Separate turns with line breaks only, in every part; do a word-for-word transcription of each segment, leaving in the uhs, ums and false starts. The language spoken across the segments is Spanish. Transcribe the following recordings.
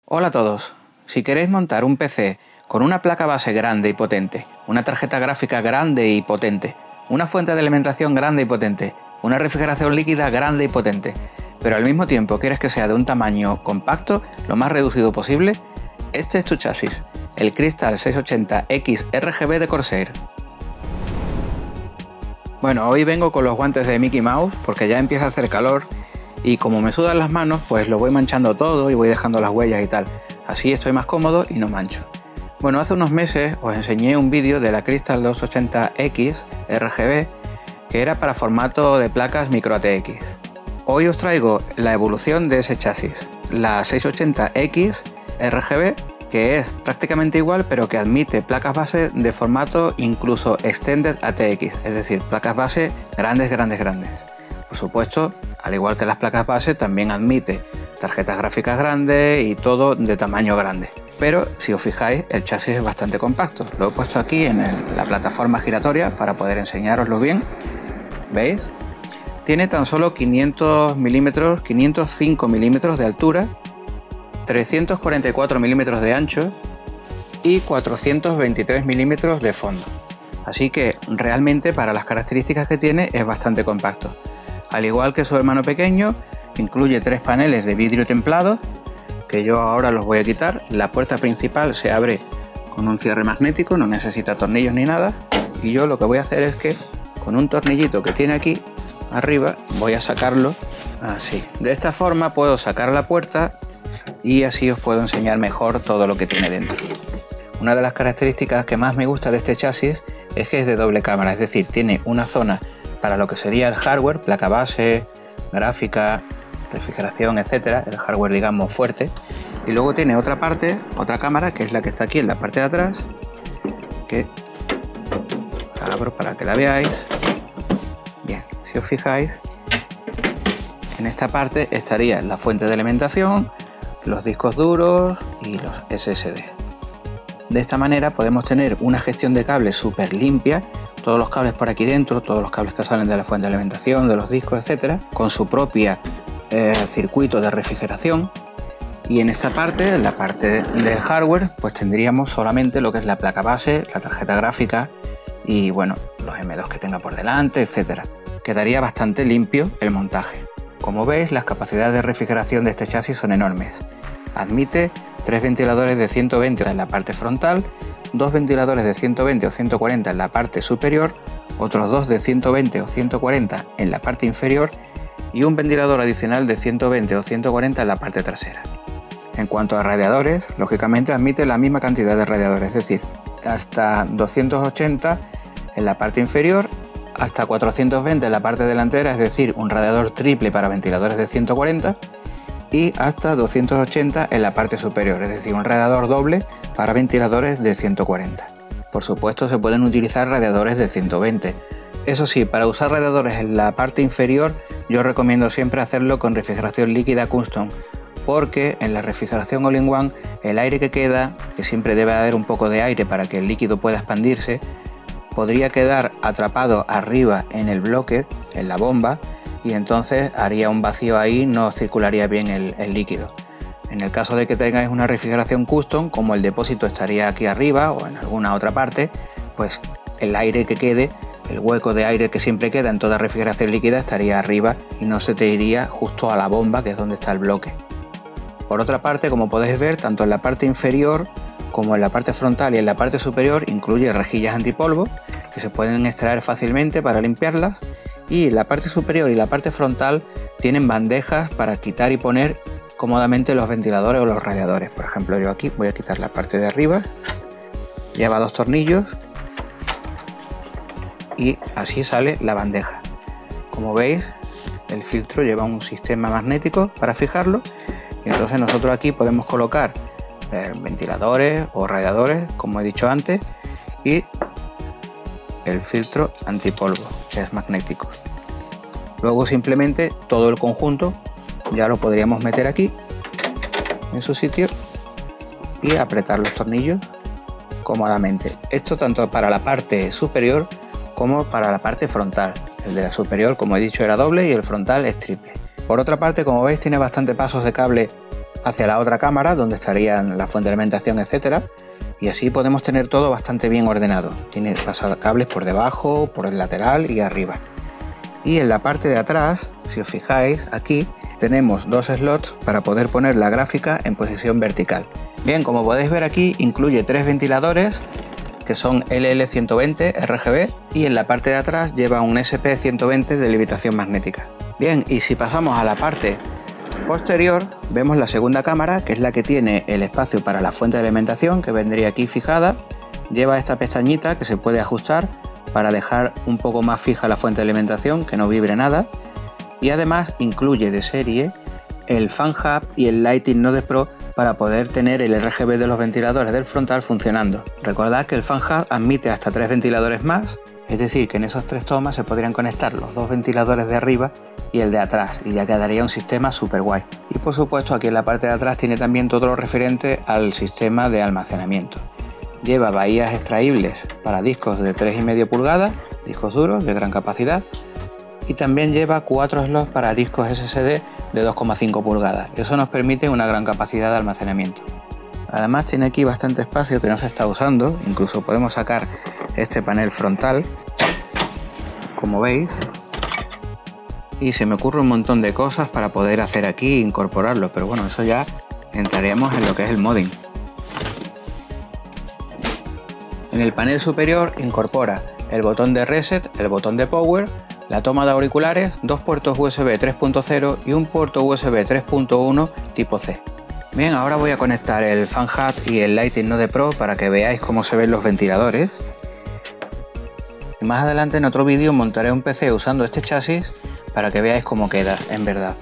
Hola a todos. Si queréis montar un P C con una placa base grande y potente, una tarjeta gráfica grande y potente, una fuente de alimentación grande y potente, una refrigeración líquida grande y potente, pero al mismo tiempo quieres que sea de un tamaño compacto, lo más reducido posible, este es tu chasis, el Crystal seiscientos ochenta X R G B de Corsair. Bueno, hoy vengo con los guantes de Mickey Mouse porque ya empieza a hacer calor y como me sudan las manos, pues lo voy manchando todo y voy dejando las huellas y tal. Así estoy más cómodo y no mancho. Bueno, hace unos meses os enseñé un vídeo de la Crystal doscientos ochenta X R G B que era para formato de placas micro A T X. Hoy os traigo la evolución de ese chasis, la seiscientos ochenta X R G B, que es prácticamente igual pero que admite placas base de formato incluso Extended A T X, es decir, placas base grandes, grandes, grandes. Por supuesto, al igual que las placas base, también admite tarjetas gráficas grandes y todo de tamaño grande. Pero si os fijáis, el chasis es bastante compacto. Lo he puesto aquí en el, la plataforma giratoria para poder enseñároslo bien. ¿Veis? Tiene tan solo quinientos milímetros, quinientos cinco milímetros de altura, trescientos cuarenta y cuatro milímetros de ancho y cuatrocientos veintitrés milímetros de fondo. Así que realmente para las características que tiene es bastante compacto. Al igual que su hermano pequeño, incluye tres paneles de vidrio templado que yo ahora los voy a quitar. La puerta principal se abre con un cierre magnético, no necesita tornillos ni nada, y yo lo que voy a hacer es que con un tornillito que tiene aquí arriba voy a sacarlo así. De esta forma puedo sacar la puerta y así os puedo enseñar mejor todo lo que tiene dentro. Una de las características que más me gusta de este chasis es que es de doble cámara, es decir, tiene una zona para lo que sería el hardware, placa base, gráfica, refrigeración, etcétera, el hardware digamos fuerte, y luego tiene otra parte, otra cámara que es la que está aquí en la parte de atrás, que abro para que la veáis. Bien, si os fijáis, en esta parte estaría la fuente de alimentación, los discos duros y los S S D. De esta manera podemos tener una gestión de cables súper limpia, todos los cables por aquí dentro, todos los cables que salen de la fuente de alimentación, de los discos, etcétera, con su propia eh, circuito de refrigeración. Y en esta parte, en la parte del hardware, pues tendríamos solamente lo que es la placa base, la tarjeta gráfica y bueno, los M dos que tenga por delante, etcétera. Quedaría bastante limpio el montaje. Como veis, las capacidades de refrigeración de este chasis son enormes. Admite tres ventiladores de ciento veinte en la parte frontal, dos ventiladores de ciento veinte o ciento cuarenta en la parte superior, otros dos de ciento veinte o ciento cuarenta en la parte inferior y un ventilador adicional de ciento veinte o ciento cuarenta en la parte trasera. En cuanto a radiadores, lógicamente admite la misma cantidad de radiadores, es decir, hasta doscientos ochenta en la parte inferior, hasta cuatrocientos veinte en la parte delantera, es decir, un radiador triple para ventiladores de ciento cuarenta, y hasta doscientos ochenta en la parte superior, es decir, un radiador doble para ventiladores de ciento cuarenta. Por supuesto, se pueden utilizar radiadores de ciento veinte. Eso sí, para usar radiadores en la parte inferior, yo recomiendo siempre hacerlo con refrigeración líquida custom, porque en la refrigeración all-in-one el aire que queda, que siempre debe haber un poco de aire para que el líquido pueda expandirse, podría quedar atrapado arriba en el bloque, en la bomba, y entonces haría un vacío ahí, no circularía bien el, el líquido. En el caso de que tengáis una refrigeración custom, como el depósito estaría aquí arriba o en alguna otra parte, pues el aire que quede, el hueco de aire que siempre queda en toda refrigeración líquida estaría arriba y no se te iría justo a la bomba, que es donde está el bloque. Por otra parte, como podéis ver, tanto en la parte inferior como en la parte frontal y en la parte superior incluye rejillas antipolvo que se pueden extraer fácilmente para limpiarlas, y la parte superior y la parte frontal tienen bandejas para quitar y poner cómodamente los ventiladores o los radiadores. Por ejemplo, yo aquí voy a quitar la parte de arriba, lleva dos tornillos y así sale la bandeja. Como veis, el filtro lleva un sistema magnético para fijarlo y entonces nosotros aquí podemos colocar eh, ventiladores o radiadores, como he dicho antes, y el filtro antipolvo, que es magnético. Luego simplemente todo el conjunto ya lo podríamos meter aquí en su sitio y apretar los tornillos cómodamente. Esto tanto para la parte superior como para la parte frontal. El de la superior, como he dicho, era doble y el frontal es triple. Por otra parte, como veis, tiene bastante pasos de cable hacia la otra cámara donde estarían la fuente de alimentación, etcétera. Y así podemos tener todo bastante bien ordenado. Tiene pasacables por debajo, por el lateral y arriba. Y en la parte de atrás, si os fijáis, aquí tenemos dos slots para poder poner la gráfica en posición vertical. Bien, como podéis ver aquí, incluye tres ventiladores que son L L ciento veinte R G B y en la parte de atrás lleva un S P ciento veinte de levitación magnética. Bien, y si pasamos a la parte posterior, vemos la segunda cámara, que es la que tiene el espacio para la fuente de alimentación, que vendría aquí fijada. Lleva esta pestañita que se puede ajustar para dejar un poco más fija la fuente de alimentación, que no vibre nada. Y además incluye de serie el Fan Hub y el Lighting Node Pro para poder tener el R G B de los ventiladores del frontal funcionando. Recordad que el Fan Hub admite hasta tres ventiladores más, es decir, que en esos tres tomas se podrían conectar los dos ventiladores de arriba y el de atrás, y ya quedaría un sistema súper guay. Y por supuesto aquí en la parte de atrás tiene también todo lo referente al sistema de almacenamiento. Lleva bahías extraíbles para discos de tres coma cinco pulgadas, discos duros de gran capacidad, y también lleva cuatro slots para discos S S D de dos coma cinco pulgadas. Eso nos permite una gran capacidad de almacenamiento. Además tiene aquí bastante espacio que no se está usando, incluso podemos sacar este panel frontal, como veis, y se me ocurre un montón de cosas para poder hacer aquí e incorporarlo, pero bueno, eso ya entraríamos en lo que es el modding. En el panel superior incorpora el botón de reset, el botón de power, la toma de auriculares, dos puertos U S B tres punto cero y un puerto U S B tres punto uno tipo C. Bien, ahora voy a conectar el Fan Hub y el Lighting Node Pro para que veáis cómo se ven los ventiladores. Y más adelante en otro vídeo montaré un P C usando este chasis para que veáis cómo queda en verdad.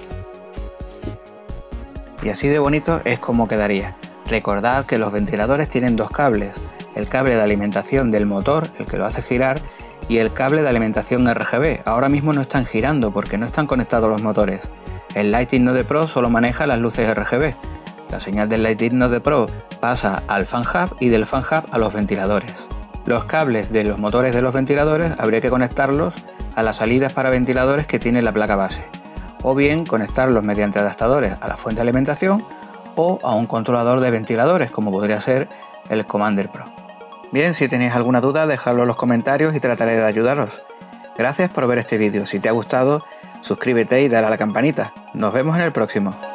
Y así de bonito es como quedaría. Recordad que los ventiladores tienen dos cables, el cable de alimentación del motor, el que lo hace girar, y el cable de alimentación R G B. Ahora mismo no están girando porque no están conectados los motores. El Lighting Node Pro solo maneja las luces R G B. La señal del Lighting Node Pro pasa al Fan Hub y del Fan Hub a los ventiladores. Los cables de los motores de los ventiladores habría que conectarlos a las salidas para ventiladores que tiene la placa base, o bien conectarlos mediante adaptadores a la fuente de alimentación o a un controlador de ventiladores como podría ser el Commander Pro. Bien, si tenéis alguna duda dejadlo en los comentarios y trataré de ayudaros. Gracias por ver este vídeo. Si te ha gustado, suscríbete y dale a la campanita. Nos vemos en el próximo.